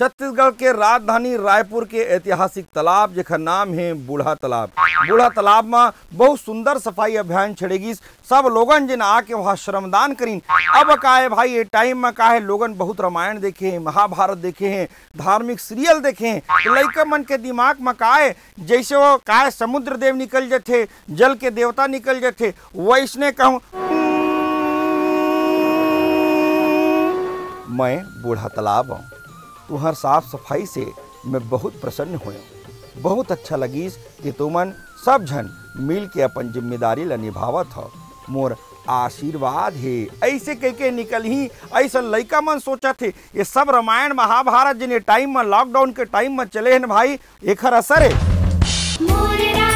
छत्तीसगढ़ के राजधानी रायपुर के ऐतिहासिक तालाब जेकर नाम है बूढ़ा तालाब। बूढ़ा तालाब में बहुत सुंदर सफाई अभियान छड़ेगी। सब लोगन जिन आके वहाँ श्रमदान करीन। अब का है भाई, ये टाइम में का है लोगन बहुत रामायण देखे हैं, महाभारत देखे हैं, धार्मिक सीरियल देखे हैं। तो लइका मन के दिमाग में का है जैसे वो का है समुद्र देव निकल जाते, जल के देवता निकल जाते, वैसने कहूँ मैं बूढ़ा तालाब हूँ। तुहर साफ सफाई से मैं बहुत प्रसन्न हुए। बहुत अच्छा लगी कि तुमन सब झन मिल के अपन जिम्मेदारी ला निभावत हो। मोर आशीर्वाद है। ऐसे कह के निकल ही ऐसा लइका मन सोचा थे ये सब रामायण महाभारत जिन टाइम में लॉकडाउन के टाइम में चले हैं भाई, एक असर है।